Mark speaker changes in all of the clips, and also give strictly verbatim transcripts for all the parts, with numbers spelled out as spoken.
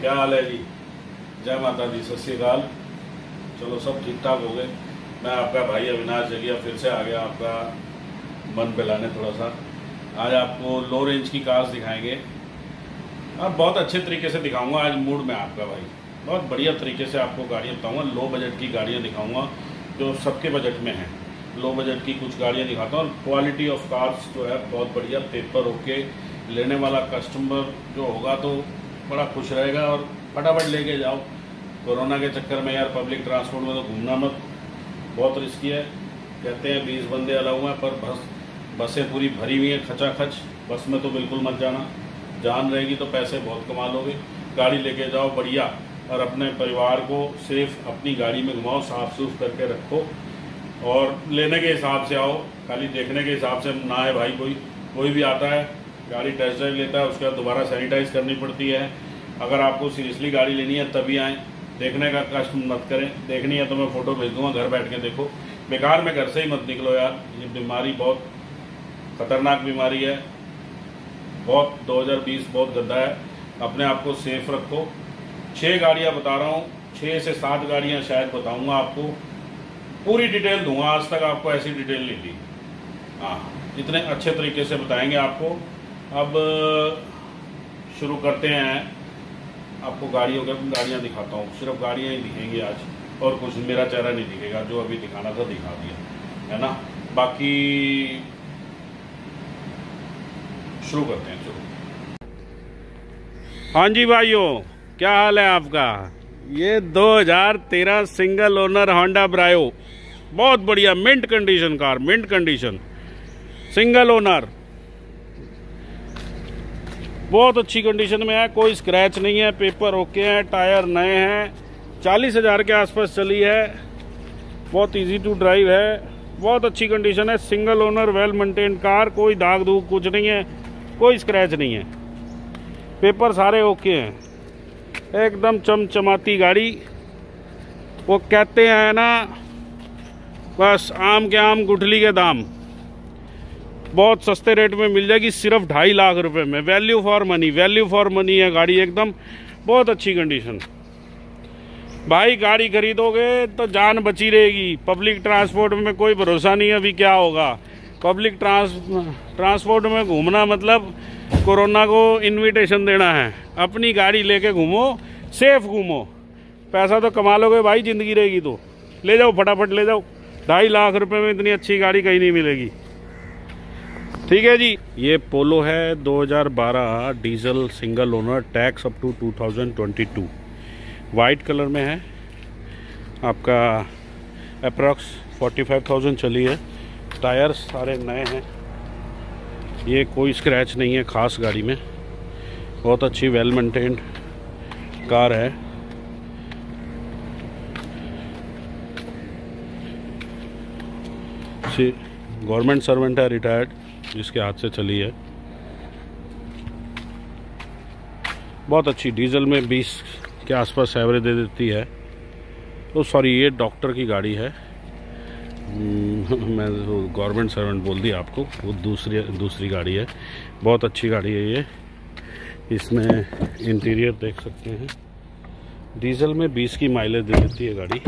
Speaker 1: क्या हाल है जी? जय माता दी, सत श्री अकाल। चलो सब ठीक ठाक हो गए। मैं आपका भाई अविनाश जगिया फिर से आ गया आपका मन बहलाने थोड़ा सा। आज आपको लो रेंज की कार्स दिखाएंगे। अब बहुत अच्छे तरीके से दिखाऊंगा। आज मूड में आपका भाई बहुत बढ़िया तरीके से आपको गाड़ियाँ बताऊंगा। लो बजट की गाड़ियाँ दिखाऊंगा जो सबके बजट में हैं। लो बजट की कुछ गाड़ियाँ दिखाता हूँ और क्वालिटी ऑफ कार्स जो है बहुत बढ़िया। पेपर ओके, लेने वाला कस्टमर जो होगा तो बड़ा खुश रहेगा और फटाफट लेके जाओ। कोरोना के चक्कर में यार पब्लिक ट्रांसपोर्ट में तो घूमना मत, बहुत रिस्की है। कहते हैं बीस बंदे अलाउ हैं पर बस बसें पूरी भरी हुई हैं खचाखच। बस में तो बिल्कुल मत जाना, जान रहेगी तो पैसे बहुत कमा लोगे। गाड़ी लेके जाओ बढ़िया और अपने परिवार को सेफ अपनी गाड़ी में घुमाओ, साफ सूफ करके रखो और लेने के हिसाब से आओ। खाली देखने के हिसाब से ना है भाई। कोई कोई भी आता है गाड़ी टेस्ट ड्राइव लेता है, उसके बाद दोबारा सैनिटाइज करनी पड़ती है। अगर आपको सीरियसली गाड़ी लेनी है तभी आएँ, देखने का कष्ट मत करें। देखनी है तो मैं फ़ोटो भेज दूँगा, घर बैठ के देखो। बेकार में घर से ही मत निकलो यार, ये बीमारी बहुत खतरनाक बीमारी है। बहुत दो हज़ार बीस बहुत गंदा है। अपने आप को सेफ रखो। छः गाड़ियाँ बता रहा हूँ, छः से सात गाड़ियाँ शायद बताऊँगा आपको। पूरी डिटेल दूंगा, आज तक आपको ऐसी डिटेल नहीं दी। हाँ, इतने अच्छे तरीके से बताएंगे आपको। अब शुरू करते हैं। आपको गाड़ियों का गाड़ियाँ दिखाता हूँ, सिर्फ गाड़ियाँ ही दिखेंगी आज और कुछ मेरा चेहरा नहीं दिखेगा। जो अभी दिखाना था दिखा दिया है ना। बाकी शुरू करते हैं। शुरू। हाँ जी भाइयों, क्या हाल है आपका? ये दो हज़ार तेरह सिंगल ओनर होंडा ब्रायो, बहुत बढ़िया मिंट कंडीशन कार, मिंट कंडीशन सिंगल ओनर, बहुत अच्छी कंडीशन में है। कोई स्क्रैच नहीं है, पेपर ओके हैं, टायर नए हैं। चालीस हजार के आसपास चली है। बहुत इजी टू ड्राइव है, बहुत अच्छी कंडीशन है। Single owner well maintain car, कोई दाग दूग कुछ नहीं है, कोई स्क्रैच नहीं है। पेपर सारे ओके हैं, एकदम चमचमाती गाड़ी। वो कहते हैं ना, बस आम के आम गुठली के दाम। बहुत सस्ते रेट में मिल जाएगी, सिर्फ ढाई लाख रुपए में। Value for money, value for money है गाड़ी एकदम। बहुत अच्छी कंडीशन भाई। गाड़ी खरीदोगे तो जान बची रहेगी। पब्लिक ट्रांसपोर्ट में कोई भरोसा नहीं है अभी क्या होगा। पब्लिक ट्रांस ट्रांसपोर्ट में घूमना मतलब कोरोना को इनविटेशन देना है। अपनी गाड़ी लेके घूमो, सेफ घूमो, पैसा तो कमा लोगे भाई। जिंदगी रहेगी तो ले जाओ, फटाफट ले जाओ। ढाई लाख रुपए में इतनी अच्छी गाड़ी कहीं नहीं मिलेगी। ठीक है जी। ये पोलो है दो हज़ार बारह diesel single owner, tax up to दो हज़ार बाईस। वाइट कलर में है। आपका अप्रॉक्स पैंतालीस हज़ार चली है। टायर सारे नए हैं। ये कोई स्क्रैच नहीं है खास गाड़ी में। बहुत अच्छी वेल मेंटेन्ड कार है। गवर्नमेंट सर्वेंट है, रिटायर्ड, जिसके हाथ से चली है। बहुत अच्छी, डीजल में बीस के आसपास एवरेज दे देती है। तो सॉरी, ये डॉक्टर की गाड़ी है। मैं गवर्नमेंट सर्वेंट बोल दी आपको, वो दूसरी दूसरी गाड़ी है। बहुत अच्छी गाड़ी है ये। इसमें इंटीरियर देख सकते हैं। डीजल में बीस की माइलेज दे देती है गाड़ी।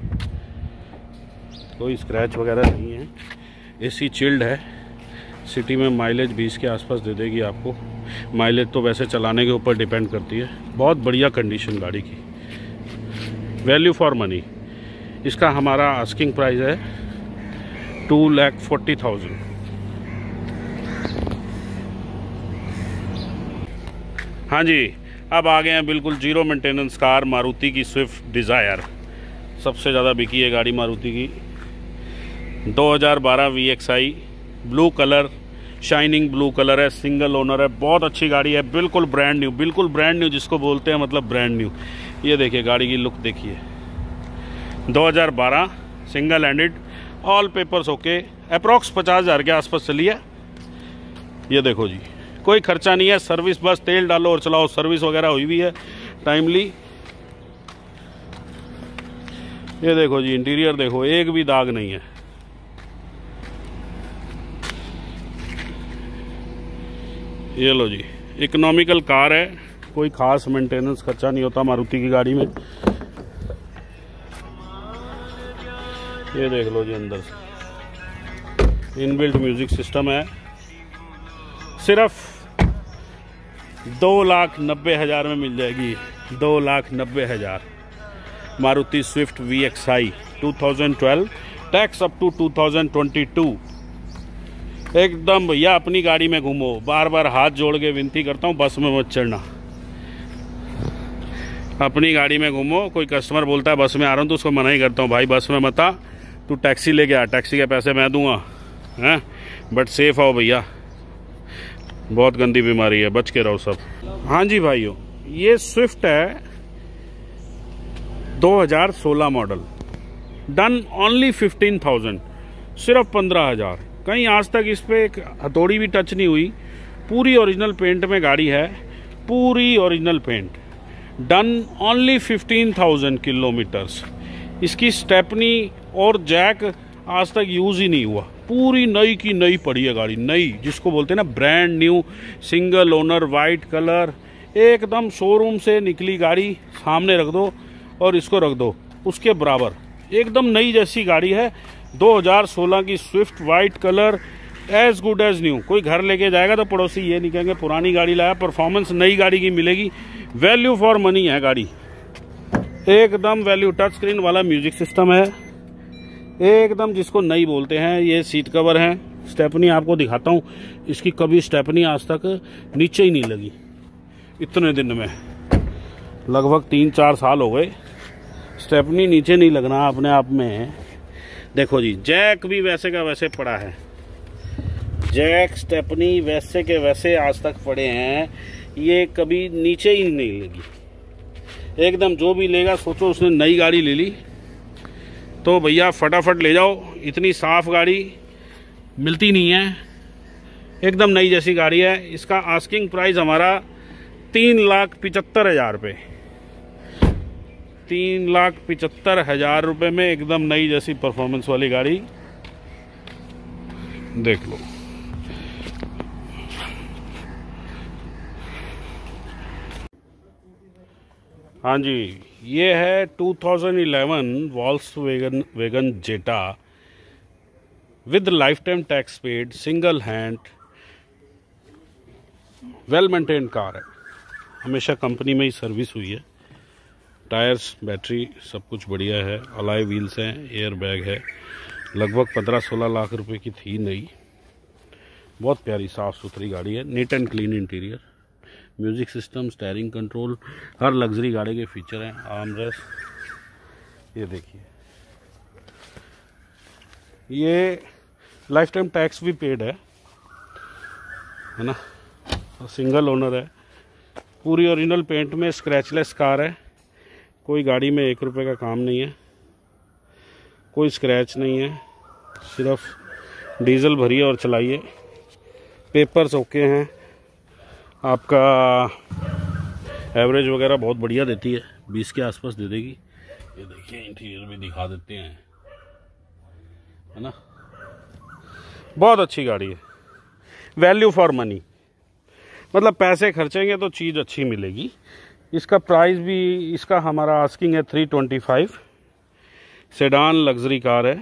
Speaker 1: कोई स्क्रैच वगैरह नहीं है। एसी चिल्ड है। सिटी में माइलेज बीस के आसपास दे देगी आपको। माइलेज तो वैसे चलाने के ऊपर डिपेंड करती है। बहुत बढ़िया कंडीशन गाड़ी की, वैल्यू फॉर मनी। इसका हमारा आस्किंग प्राइस है टू लैख फोर्टी थाउजेंड। हाँ जी, अब आ गए हैं बिल्कुल जीरो मेंटेनेंस कार, मारुति की स्विफ्ट डिज़ायर। सबसे ज़्यादा बिकी है गाड़ी मारुति की। दो हज़ार बारह V X I, blue colour, shining blue colour है, सिंगल ओनर है। बहुत अच्छी गाड़ी है, बिल्कुल ब्रांड न्यू, बिल्कुल ब्रांड न्यू जिसको बोलते हैं, मतलब ब्रांड न्यू। ये देखिए गाड़ी की लुक देखिए। दो हज़ार बारह single handed, all papers okay. Approx पचास हज़ार के आसपास चली है। ये देखो जी, कोई खर्चा नहीं है। सर्विस बस तेल डालो और चलाओ। सर्विस वगैरह हुई भी है टाइमली। ये देखो जी, इंटीरियर देखो, एक भी दाग नहीं है। ये लो जी, इकोनॉमिकल कार है, कोई खास मेंटेनेंस खर्चा नहीं होता मारुति की गाड़ी में। ये देख लो जी, अंदर से इनबिल्ट म्यूजिक सिस्टम है। सिर्फ दो लाख नब्बे हज़ार में मिल जाएगी, दो लाख नब्बे हज़ार Maruti Swift V X I two thousand twelve, tax up to two thousand twenty two. एकदम भैया अपनी गाड़ी में घूमो। बार बार हाथ जोड़ के विनती करता हूँ, बस में मत चढ़ना, अपनी गाड़ी में घूमो। कोई कस्टमर बोलता है बस में आ रहा हूँ तो उसको मना ही करता हूँ, भाई बस में मत आ, तू टैक्सी लेके आ, टैक्सी के पैसे मैं दूंगा, हैं, बट सेफ आओ भैया, बहुत गंदी बीमारी है, बच के रहो सब। हाँ जी भाइयों, ये स्विफ्ट है दो हज़ार सोलह model, done only fifteen thousand, सिर्फ पंद्रह हज़ार। कहीं आज तक इस पे एक हथौड़ी भी टच नहीं हुई। पूरी ओरिजिनल पेंट में गाड़ी है, पूरी original paint, done only fifteen thousand kilometres. इसकी स्टेपनी और जैक आज तक यूज़ ही नहीं हुआ, पूरी नई की नई पड़ी है गाड़ी, नई, जिसको बोलते हैं ना brand new, single owner, white colour, एकदम शोरूम से निकली गाड़ी। सामने रख दो और इसको रख दो उसके बराबर, एकदम नई जैसी गाड़ी है। दो हज़ार सोलह की Swift, white colour, as good as new. कोई घर लेके जाएगा तो पड़ोसी ये नहीं कहेंगे पुरानी गाड़ी लाया। परफॉर्मेंस नई गाड़ी की मिलेगी, वैल्यू फॉर मनी है गाड़ी, एकदम वैल्यू। टच स्क्रीन वाला म्यूजिक सिस्टम है, एकदम जिसको नई बोलते हैं। ये सीट कवर है, स्टेपनी आपको दिखाता हूँ, इसकी कभी स्टेपनी आज तक नीचे ही नहीं लगी। इतने दिन में लगभग तीन चार साल हो गए, स्टेपनी नीचे नहीं लगना अपने आप में। देखो जी, जैक भी वैसे का वैसे पड़ा है, जैक स्टेपनी वैसे के वैसे आज तक पड़े हैं, ये कभी नीचे ही नहीं लगी। एकदम जो भी लेगा सोचो उसने नई गाड़ी ले ली, तो भैया फटाफट ले जाओ। इतनी साफ गाड़ी मिलती नहीं है, एकदम नई जैसी गाड़ी है। इसका आस्किंग प्राइस हमारा तीन लाख पिचहत्तर हजार रुपये, तीन लाख पिचहत्तर हजार रुपये में एकदम नई जैसी परफॉर्मेंस वाली गाड़ी, देख लो। हाँ जी, ये है two thousand eleven Volkswagen wagon Jetta with lifetime tax paid, single hand, well maintain car है। हमेशा कंपनी में ही सर्विस हुई है। टायर्स, बैटरी सब कुछ बढ़िया है, अलॉय व्हील्स हैं, एयर बैग है। लगभग पंद्रह सोलह लाख रुपए की थी नई। बहुत प्यारी साफ़ सुथरी गाड़ी है, neat and clean interior, music system, steering control, हर लग्जरी गाड़ी के फीचर हैं। आर्मरेस्ट, ये देखिए, ये लाइफ टाइम टैक्स भी पेड है है ना, सिंगल ओनर है, पूरी ओरिजिनल पेंट में, स्क्रैचलेस कार है। कोई गाड़ी में एक रुपए का काम नहीं है, कोई स्क्रैच नहीं है, सिर्फ डीजल भरिए और चलाइए। पेपर्स ओके हैं, आपका एवरेज वगैरह बहुत बढ़िया देती है, बीस के आसपास दे देगी। ये देखिए, इंटीरियर भी दिखा देते हैं, है ना, बहुत अच्छी गाड़ी है, वैल्यू फॉर मनी, मतलब पैसे खर्चेंगे तो चीज़ अच्छी मिलेगी। इसका प्राइस भी, इसका हमारा आस्किंग है three twenty five. Sedan luxury car है।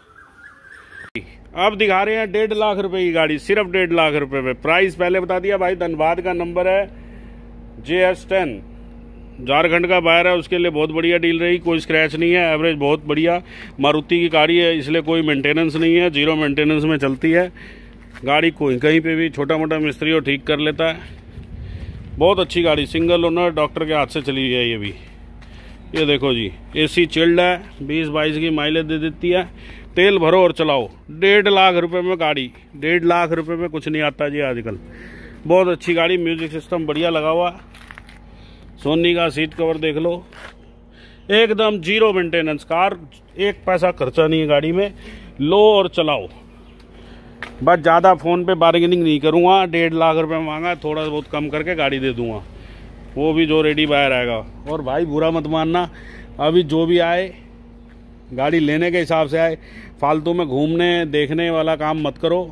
Speaker 1: अब दिखा रहे हैं डेढ़ लाख रुपए की गाड़ी, सिर्फ डेढ़ लाख रुपए में। प्राइस पहले बता दिया भाई, धनबाद का नंबर है जे एस टेन, झारखंड का बायर है, उसके लिए बहुत बढ़िया डील रही। कोई स्क्रैच नहीं है, एवरेज बहुत बढ़िया। मारुति की गाड़ी है, इसलिए कोई मेंटेनेंस नहीं है, जीरो मेंटेनेंस में चलती है गाड़ी। कोई कहीं पे भी छोटा मोटा मिस्त्री हो ठीक कर लेता है। बहुत अच्छी गाड़ी, सिंगल ओनर, डॉक्टर के हाथ से चली है ये भी। ये देखो जी, एसी चिल्ड है, बीस बाईस की माइलेज दे देती है। तेल भरो और चलाओ। डेढ़ लाख रुपए में गाड़ी, डेढ़ लाख रुपए में कुछ नहीं आता जी आजकल। बहुत अच्छी गाड़ी, म्यूजिक सिस्टम बढ़िया लगा हुआ, सोनी का सीट कवर देख लो, एकदम जीरो मेंटेनेंस कार, एक पैसा खर्चा नहीं है गाड़ी में। लो और चलाओ, बस ज़्यादा फ़ोन पे बार्गेनिंग नहीं करूँगा। डेढ़ लाख रुपए मांगा, थोड़ा बहुत कम करके गाड़ी दे दूंगा, वो भी जो रेडी बायर आएगा। और भाई बुरा मत मानना, अभी जो भी आए गाड़ी लेने के हिसाब से आए, फालतू में घूमने देखने वाला काम मत करो,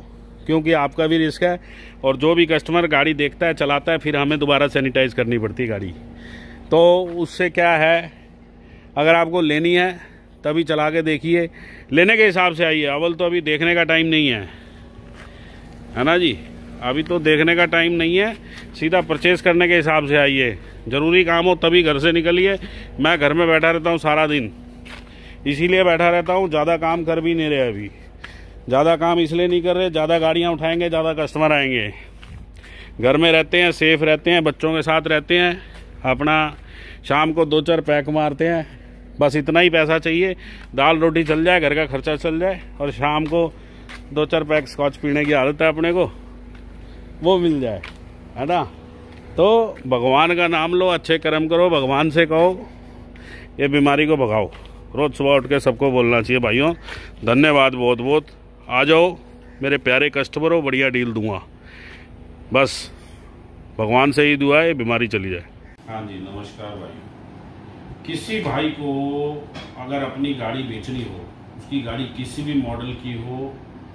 Speaker 1: क्योंकि आपका भी रिस्क है और जो भी कस्टमर गाड़ी देखता है चलाता है फिर हमें दोबारा सैनिटाइज करनी पड़ती है गाड़ी। तो उससे क्या है, अगर आपको लेनी है तभी चला के देखिए, लेने के हिसाब से आइए। अव्वल तो अभी देखने का टाइम नहीं है, है ना जी, अभी तो देखने का टाइम नहीं है, सीधा परचेज़ करने के हिसाब से आइए। ज़रूरी काम हो तभी घर से निकलिए। मैं घर में बैठा रहता हूँ सारा दिन, इसीलिए बैठा रहता हूँ, ज़्यादा काम कर भी नहीं रहे अभी। ज़्यादा काम इसलिए नहीं कर रहे, ज़्यादा गाड़ियाँ उठाएंगे ज़्यादा कस्टमर आएंगे। घर में रहते हैं, सेफ रहते हैं, बच्चों के साथ रहते हैं, अपना शाम को दो चार पैक मारते हैं, बस इतना ही पैसा चाहिए, दाल रोटी चल जाए, घर का खर्चा चल जाए, और शाम को दो चार पैक स्कॉच पीने की आदत है अपने को, वो मिल जाए, है ना। तो भगवान का नाम लो, अच्छे कर्म करो, भगवान से कहो ये बीमारी को भगाओ। रोज़ सुबह उठ के सबको बोलना चाहिए भाइयों। धन्यवाद बहुत बहुत। आ जाओ मेरे प्यारे कस्टमरों, बढ़िया डील दूंगा। बस भगवान से ही दुआ है, बीमारी चली जाए। हाँ जी, नमस्कार भाई। किसी भाई को अगर अपनी गाड़ी बेचनी हो, उसकी गाड़ी किसी भी मॉडल की हो,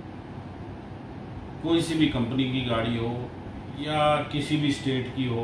Speaker 1: कोई सी भी कंपनी की गाड़ी हो या किसी भी स्टेट की हो,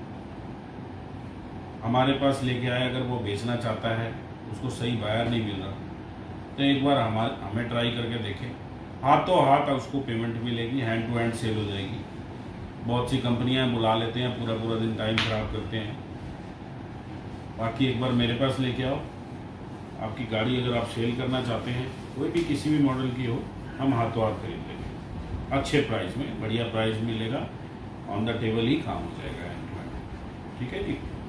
Speaker 1: हमारे पास लेके आए। अगर वो बेचना चाहता है, उसको सही बायर नहीं मिल रहा, तो एक बार हमारे हमें ट्राई करके देखें। हाथों हाथ उसको पेमेंट मिलेगी, हैंड टू हैंड सेल हो जाएगी। बहुत सी कंपनियां बुला लेते हैं, पूरा पूरा दिन टाइम खराब करते हैं। बाकी एक बार मेरे पास लेके आओ, आपकी गाड़ी अगर आप सेल करना चाहते हैं, कोई भी किसी भी मॉडल की हो, हम हाथों हाथ खरीद लेंगे, अच्छे प्राइस में, बढ़िया प्राइस मिलेगा, ऑन द टेबल ही काम हो जाएगा। ठीक है जी।